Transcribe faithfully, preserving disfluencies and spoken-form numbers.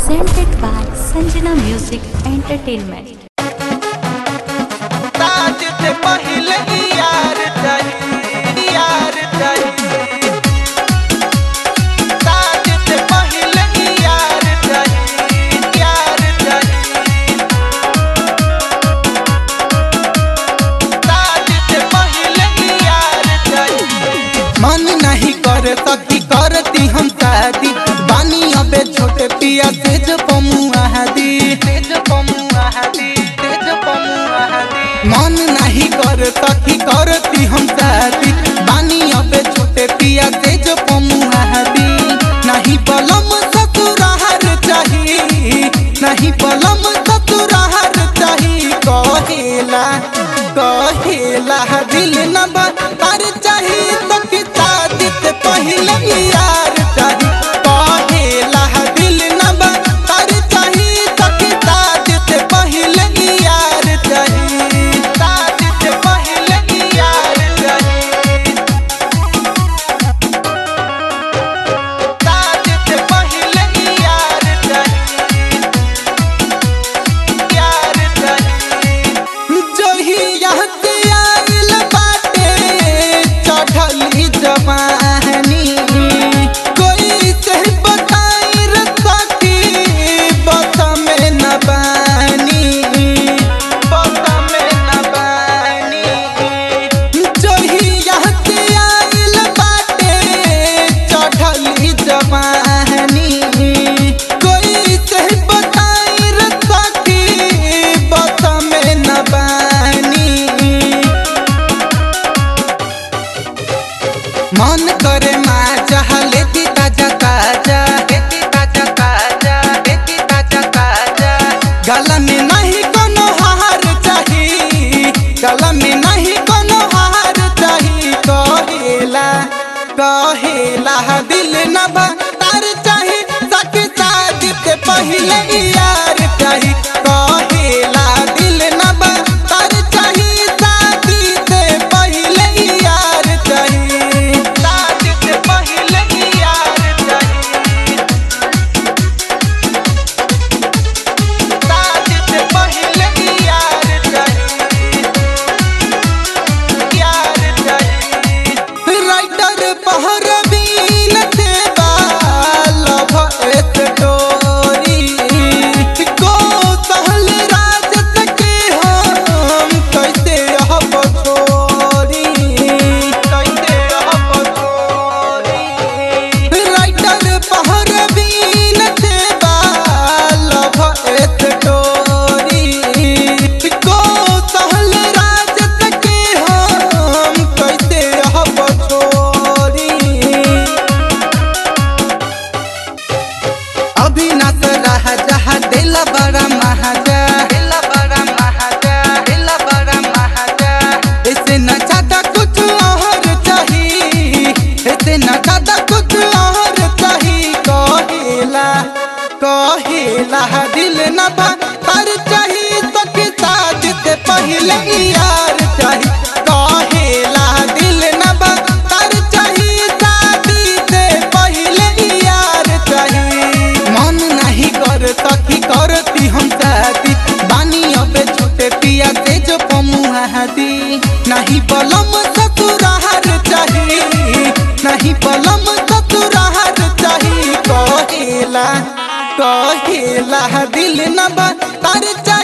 presented by Sanjana Music Entertainment. मन नहीं करे सखी करती हम शादी बानी अबे छोटे पिया तेज पमुआदी तेज पमुआदी तेज पमुआदी मन नहीं करे सखी करती हम शादी बानी अबे छोटे पिया तेज पमुआदी नहीं बलम ससुरार चाहिए नहीं बलम ससुरार चाहिए कहेला कहेला दिल न बार चाहिए सखी शादी से पहले यार चाहिए कहेला दिल न बार चाहिए सखी शादी से पहले यार चाहिए शादी से पहले यार चाहिए शादी से पहले यार चाहिए यार चाहिए जो ही यहाँ से आइल बाटे चढ़ली जवानी कोई से बताई रे सखी बस में न बानी बस में न बानी जो ही यहाँ से आइल बाटे चढ़ली जवानी कोई से बताई रे सखी बस में न बानी मन करे माजा लेती ताजा ताजा लेती ताजा ताजा लेती ताजा ताजा गला में नहीं कोनो हार चाहिए गला में नहीं कोनो हार चाहिए कहेला कहेला दिल न तार चाहिए सखी शादी से पहले यार चाहिए कहेला दिल न तार चाहिए शादी से पहले यार चाहिए शादी से पहले यार चाहिए शादी से पहले यार चाहिए यार चाहिए राइटर पहर बीन से लभ स्टोरी को सहल राज सके हम कैसे अब छोरी कैसे अब छोरी राइटर पहर बीन से लभ स्टोरी को सहल राज सके हम कैसे अब छोरी अभिनाश रहा जहा दिल बड़ा महाजा दिल बड़ा महाजा दिल बड़ा महाजा इसे न ज्यादा कुछ और चाहिए इसे न ज्यादा कुछ और चाहिए कहेला कहेला दिल न बार चाहिए सखी शादी से पहले यार चाहिए कहेला दिल न बार चाहिए शादी से पहले यार चाहिए मन नहीं कर सखी करती हम शादी बानी अबे छोटे पिया तेज पमुआदी नहीं बलम ससुरार चाहिए नहीं बलम ससुरार चाहिए कहेला कहेला दिल न बार